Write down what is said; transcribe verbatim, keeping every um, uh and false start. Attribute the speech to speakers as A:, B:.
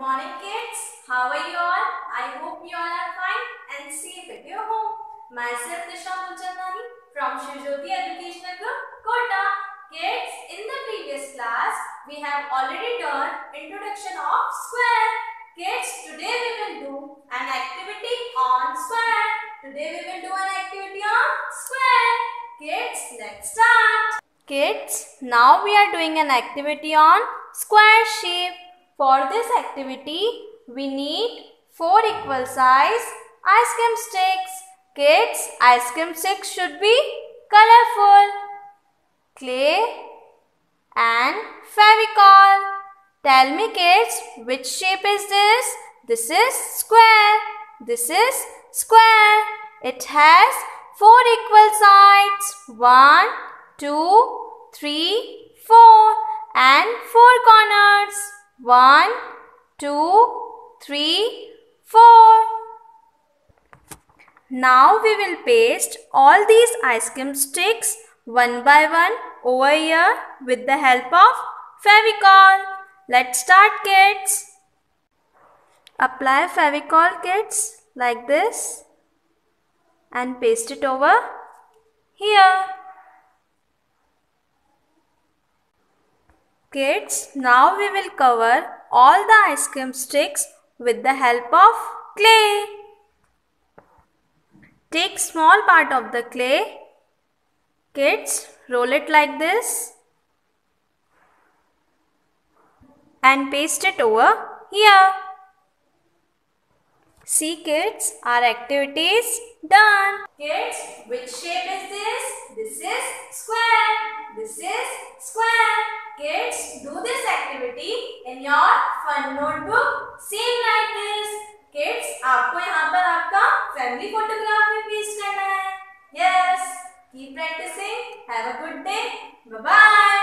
A: morning kids. How are you all? I hope you all are fine and safe at your home. Myself Disha Mulchandani from Shivjyoti Educational Group, Kota. Kids, in the previous class, we have already done introduction of square. Kids, today we will do an activity on square. Today we will do an activity on square. Kids, let's start. Kids, now we are doing an activity on square shape. For this activity, we need four equal size ice cream sticks. Kids, ice cream sticks should be colorful. Clay and Fevicol. Tell me kids, which shape is this? This is square. This is square. It has four equal sides. One, two, three, four and four corners. One, two, three, four. Now we will paste all these ice cream sticks one by one over here with the help of Fevicol. Let's start kids. Apply Fevicol kids like this and paste it over here. Kids, now we will cover all the ice cream sticks with the help of clay. Take small part of the clay. Kids, roll it like this and paste it over here. See kids, our activity is done. Kids, which shape is this? This is square. This is square. Kids, do this activity in your fun notebook. Same like this. Kids, आपको यहाँ पर आपका family photograph भी paste करना है. Yes. Keep practicing. Have a good day. Bye bye.